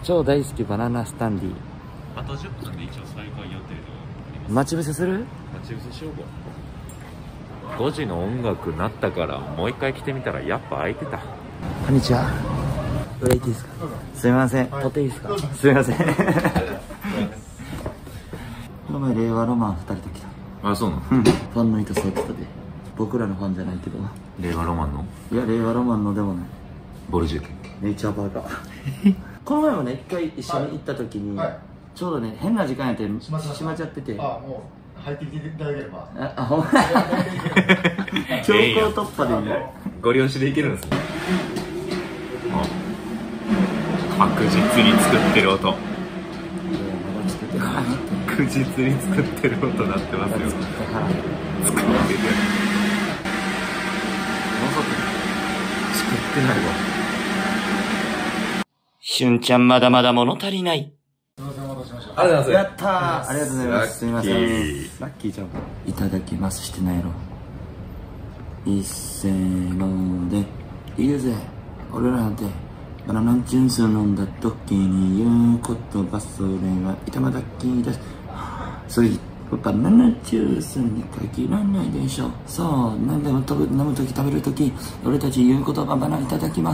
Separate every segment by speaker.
Speaker 1: 超大好きバナナスタンディ。
Speaker 2: あと10分で一応再開予定ではあります。
Speaker 1: 待ち伏せする？
Speaker 2: 待ち伏せしようか。5時の音楽鳴ったからもう一回来てみたらやっぱ空いてた。
Speaker 1: こんにちは。裏行っていいですか？すいません、撮っていいですか？すいません。この前令和ロマン2人と来た。
Speaker 2: あ、そうなの？
Speaker 1: ファンの人座ってたで。僕らのファンじゃないけど。
Speaker 2: 令和ロマンの？
Speaker 1: いや、令和ロマンのでもない。
Speaker 2: ボルジュ
Speaker 1: ネイチャーバーガー。この前もね、一回一緒に行った時に、ちょうどね、変な時間やって閉まっちゃってて。
Speaker 3: あ、もう入ってきていただければ。
Speaker 1: ほんま。強行突破でいいよ。
Speaker 2: ご利用しでいけるんですね。確実に作ってる音。確実に作ってる音なってますよ。作ってる。作ってないわ。
Speaker 1: しゅんちゃんまだまだ物足りない。
Speaker 3: すみません、お待たせしました。
Speaker 2: ありがとうございます。
Speaker 1: やったー、ありがとうございます。すみません。ラッキーちゃん。いただきますしてないやろ。いっせーので、いいぜ。俺らなんて、バナナジュース飲んだ時に言う言葉、それは頭だけです。それ、バナナジュースに限らないでしょ。そう、何でも飲む時食べる時、俺たち言う言葉、バナナいただきます。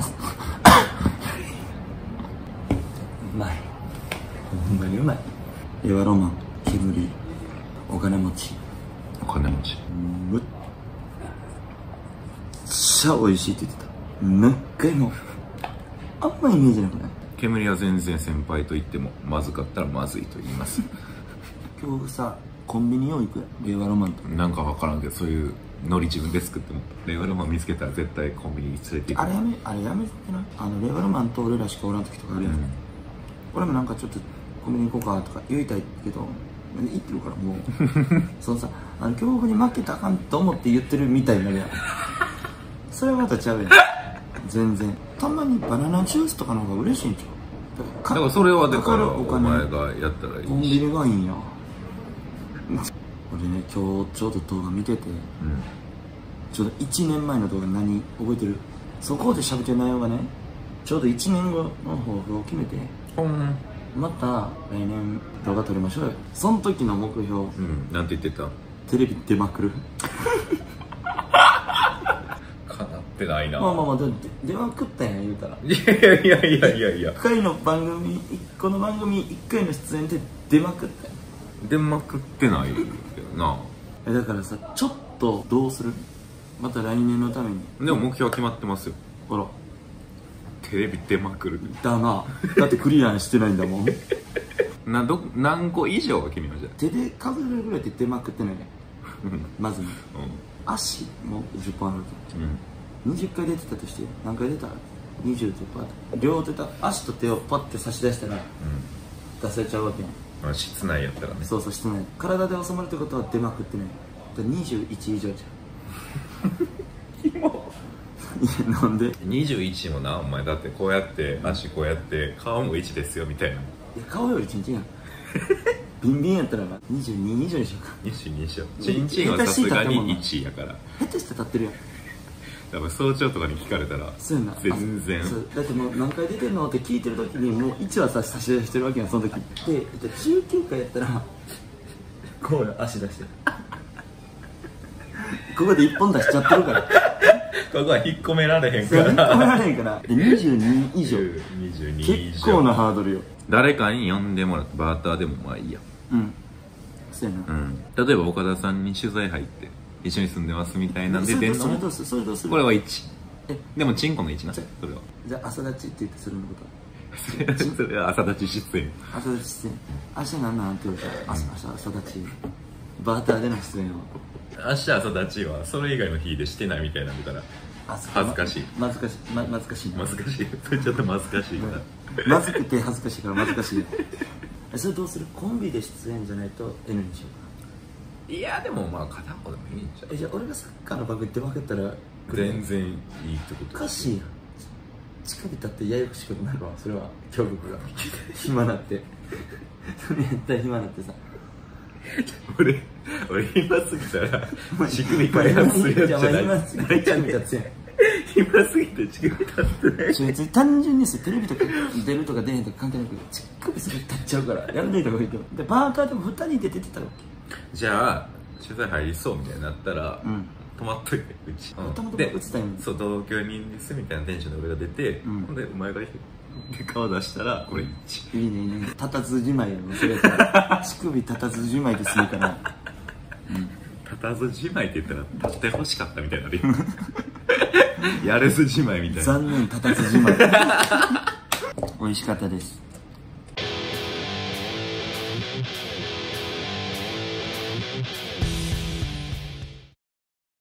Speaker 1: うまい。ほんまにうまい。令和ロマン、煙、お金持ち。
Speaker 2: お金持ち。
Speaker 1: むっちゃ美味しいって言ってた。何回も。あんまイメージなくない？
Speaker 2: 煙は全然先輩と言ってもまずかったらまずいと言います。
Speaker 1: 今日さ、コンビニよう行くやん。令和ロマンと。
Speaker 2: なんか分からんけど、そういうノリ自分で作っても令和ロマン見つけたら絶対コンビニに連れて行く。
Speaker 1: あれやめてな。令和ロマンと俺らしかおらん時とかあるやん。俺もなんかちょっとコンビニ行こうかとか言いたいけど、行ってるからもう。そのさ、恐怖に負けたらあかんと思って言ってるみたいになるやん。それはまたちゃうやん。全然。たまにバナナジュースとかの方が嬉しいんちゃう？
Speaker 2: だからそれはだから
Speaker 1: お
Speaker 2: お前がやったらいいし。
Speaker 1: コンビニがいいんや。俺ね、今日ちょうど動画見てて、ちょうど1年前の動画何覚えてる？そこで喋ってる内容がね、ちょうど1年後の抱負を決めて、また来年動画撮りましょうよ。その時の目標、
Speaker 2: なんて言ってた？
Speaker 1: テレビ出まくる。
Speaker 2: かなってないな。
Speaker 1: まあ出まくったんや言うたら。
Speaker 2: いや
Speaker 1: 1回の番組、この番組1回の出演で出まくったんや。
Speaker 2: 出まくってないけどな。
Speaker 1: だからさ、ちょっとどうする？また来年のために。
Speaker 2: でも目標は決まってますよ。
Speaker 1: ほら。
Speaker 2: テレビ出まくる。
Speaker 1: だな。だってクリアしてないんだもん。
Speaker 2: 何個以上は決めました。
Speaker 1: 手で数えるぐらいって出まくってないね。まずね。足も10本あるけど。20回出てたとして、何回出た？ 20 とか。両手と足と手をパッて差し出したら、出せちゃうわけやん。
Speaker 2: 室内やったらね。
Speaker 1: そうそう、室内。体で収まるってことは出まくってない。だから21以上じゃん。いや、なんで
Speaker 2: 21もな、お前だってこうやって足こうやって顔も1ですよみたいな。
Speaker 1: いや、顔よりチンチンやん。ビンビンやったら22以上にしようか。
Speaker 2: 22にしよう。チンチンはさすがに1やから。
Speaker 1: 下手して立ってるやん。
Speaker 2: やっぱ早朝とかに聞かれたら
Speaker 1: そうやな。
Speaker 2: 全然。
Speaker 1: だってもう何回出てんのって聞いてる時にもう1はさ差し出してるわけやん、その時。で、19回やったらこうよ、足出してここで1本出しちゃってるから。
Speaker 2: ここは引っ込められへんから。
Speaker 1: 引っ込められへんから。で、22以上。
Speaker 2: 22以上。
Speaker 1: 結構なハードルよ。
Speaker 2: 誰かに呼んでもらって、バーターでもまあいいや。
Speaker 1: そうや
Speaker 2: な。例えば岡田さんに取材入って一緒に住んでますみたいなんで出んのも、
Speaker 1: それどうする？
Speaker 2: これは1。でもチンコの1な。それは
Speaker 1: じゃあ朝立ちって言ってするのこと。
Speaker 2: それは朝立ち出演。
Speaker 1: 朝立ち出演。明日なんなんって言われたら、朝立ち。バーターでの出演を。
Speaker 2: 明日朝立ちはそれ以外の日でしてないみたいなんだから恥ずかしい。
Speaker 1: 恥ずかしいな。
Speaker 2: 恥ずかしい。それちょっと恥ずかしいな。
Speaker 1: まずくて恥ずかしいから恥ずかしい。それどうする？コンビで出演じゃないと N にしようか。
Speaker 2: いやでもまあ片方でもいいんじゃん。
Speaker 1: じゃあ俺がサッカーの番組出まくったら
Speaker 2: 全然いいってこと。
Speaker 1: おかしいやん。近く立ってややこしくなるわ。それは教育が暇なってそれやったら暇なってさ。
Speaker 2: 俺暇すぎたら仕組み開発するやつじゃない。
Speaker 1: めちゃめちゃ強い。
Speaker 2: 暇すぎて乳首立ってない。
Speaker 1: 別に単純にテレビとか出るとか出へんとか関係なく乳首すぐ立っちゃうからやんないとこいいと。でパーカーでも2人で出てたら OK。
Speaker 2: じゃあ取材入りそうみたいになったら、泊まっといてうち。
Speaker 1: たまたま
Speaker 2: で
Speaker 1: 映ったよね。
Speaker 2: そう同居人ですみたいなテンションで俺が出て、ほんでお前が顔出したらこれ1。
Speaker 1: いいねいいね。立たずじまいやろそれやったら。乳首立たずじまいでするから。
Speaker 2: 立たずじまいって言ったら立ってほしかったみたいなでやれずじまいみたいな。
Speaker 1: 残念立たずじまい。美味しかったです。